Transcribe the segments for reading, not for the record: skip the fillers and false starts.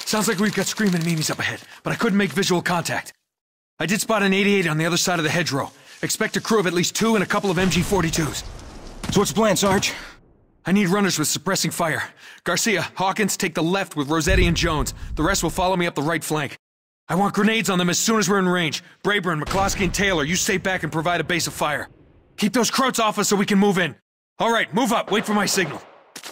Sounds like we've got screaming Mimis up ahead, but I couldn't make visual contact. I did spot an 88 on the other side of the hedgerow. Expect a crew of at least 2 and a couple of MG-42s. So what's the plan, Sarge? I need runners with suppressing fire. Garcia, Hawkins, take the left with Rossetti and Jones. The rest will follow me up the right flank. I want grenades on them as soon as we're in range. Braeburn, McCloskey, and Taylor, you stay back and provide a base of fire. Keep those Krauts off us so we can move in. All right, move up. Wait for my signal.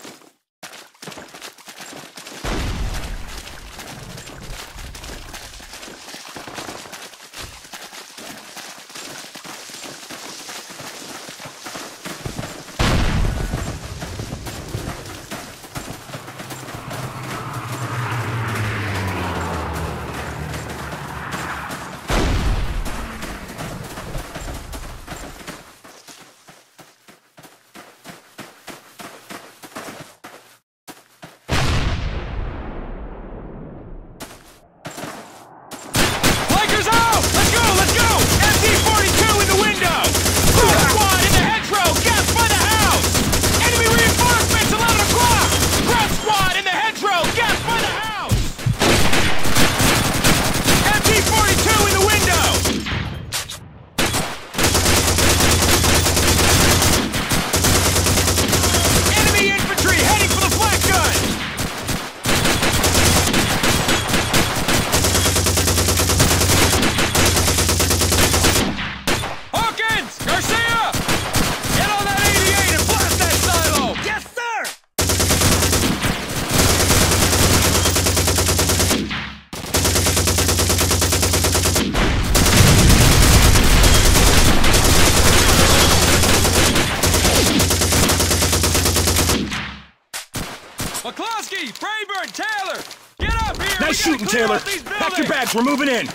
McCloskey, Braeburn, Taylor! Get up here! Nice shooting, Taylor! Pack your bags, we're moving in!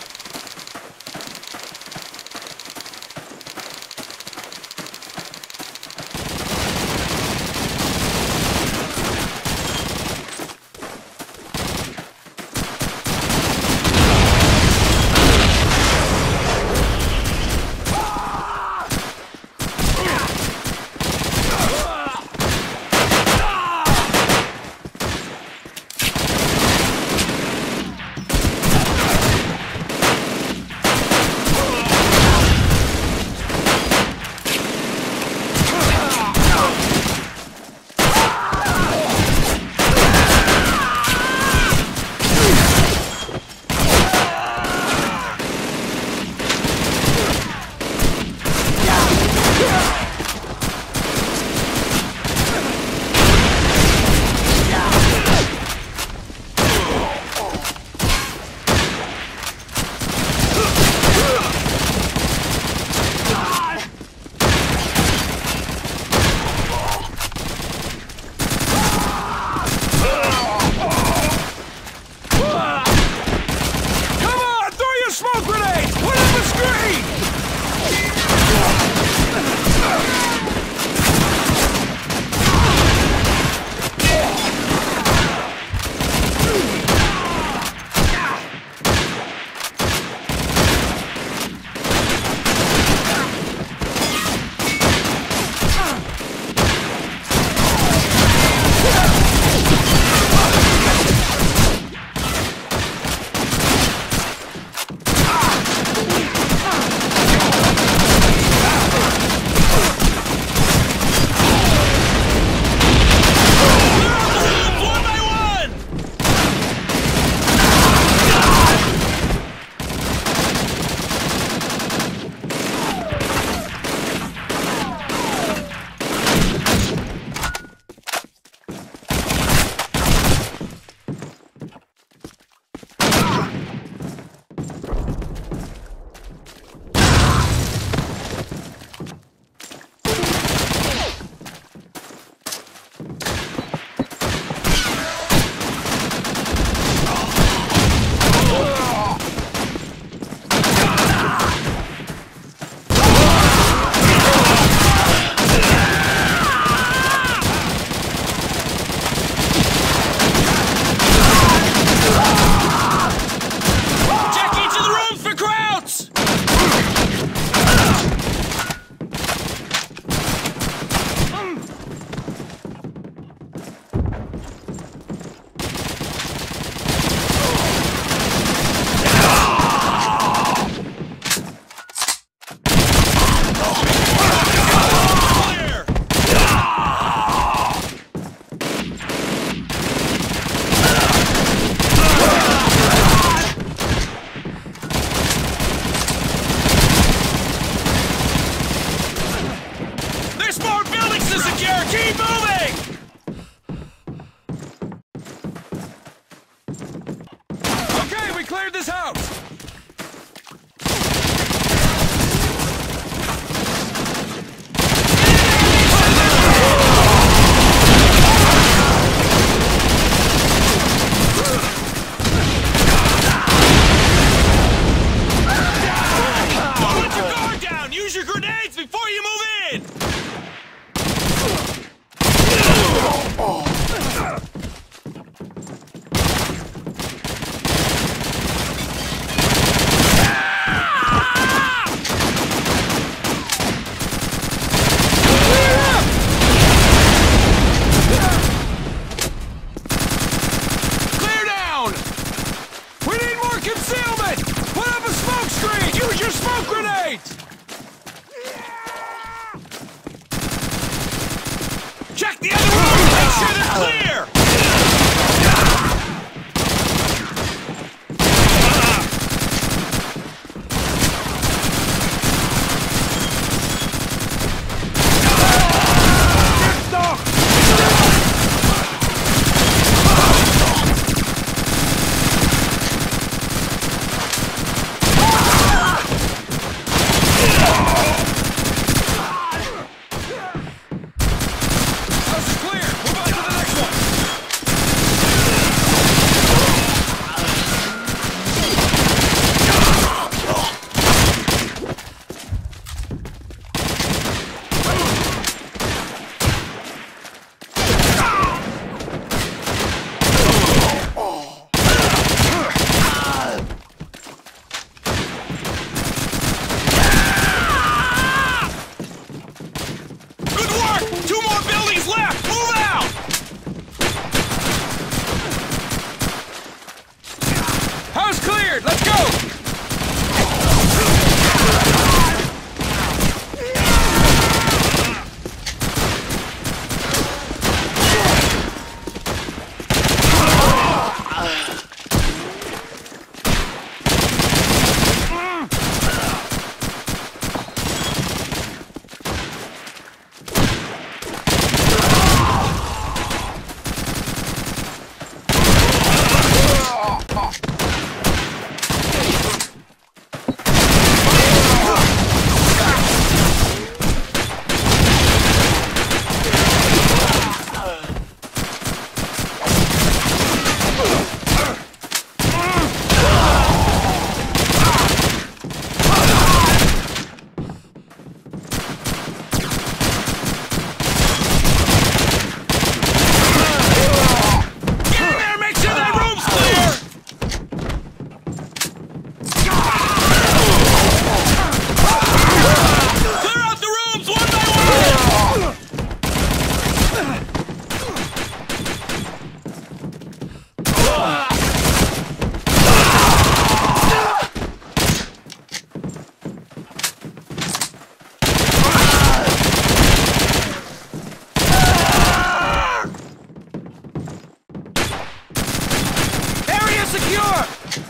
secure!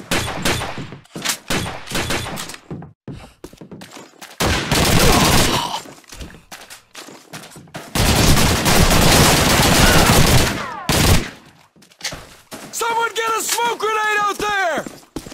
Someone get a smoke grenade out there!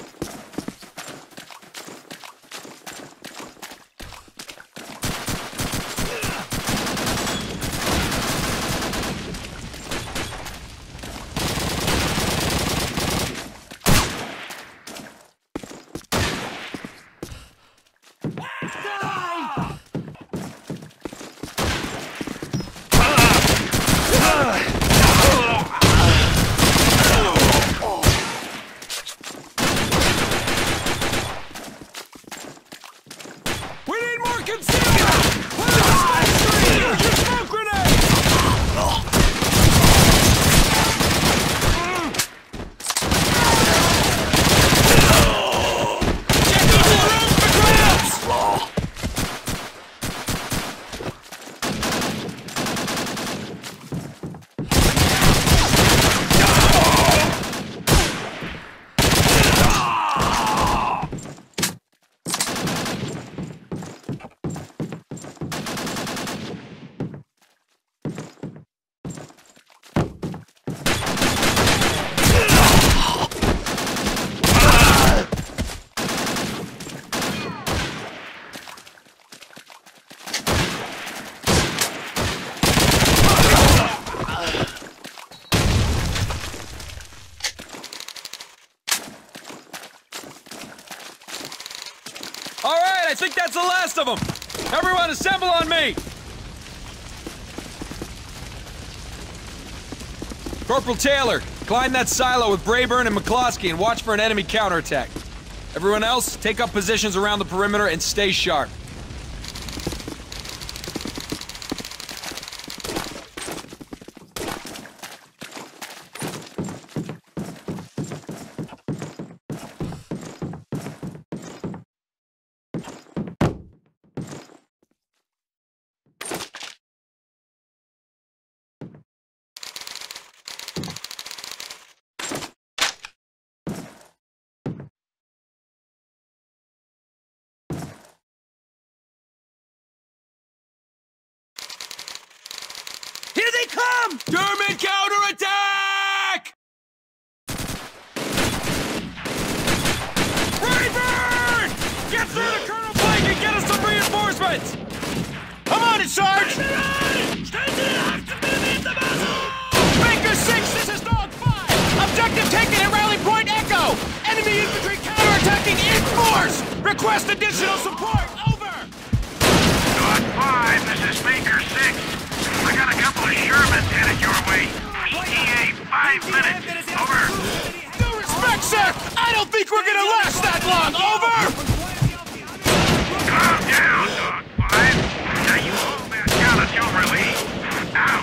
All right, I think that's the last of them. Everyone assemble on me. Corporal Taylor, climb that silo with Brayburn and McCloskey and watch for an enemy counterattack. Everyone else, take up positions around the perimeter and stay sharp. Here they come! German counterattack! Brayburn! Get through to Colonel Blake and get us some reinforcements! Come on, Sarge! Baker 6, this is Dog 5! Objective taken at Rally Point Echo! Enemy infantry counterattacking in force! Request additional support! Over! Dog 5, this is Baker 6. I got a couple of Shermans headed your way. ETA 5 minutes. Over. No respect, sir! I don't think we're gonna last that long! Over! Calm down, Dog 5. Now you hold that challenge over, Lee. Out.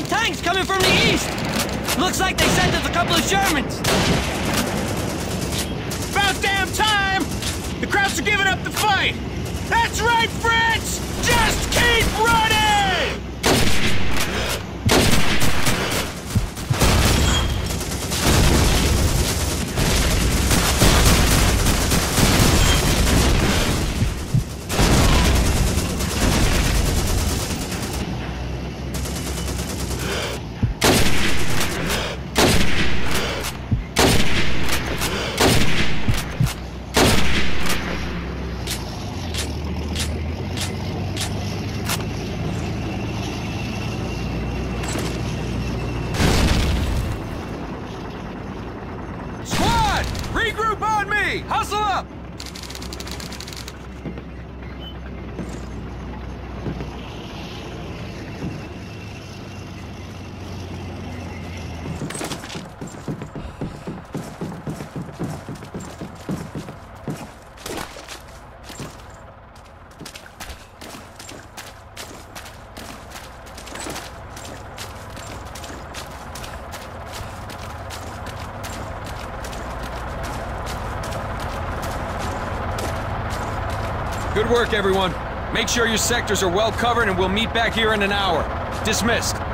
see tanks coming from the east! Looks like they sent us a couple of Shermans! About damn time! The Krauts are giving up the fight! That's right, Fritz! Just keep running! Regroup on me! Hustle up! Good work, everyone. Make sure your sectors are well covered and we'll meet back here in an hour. Dismissed.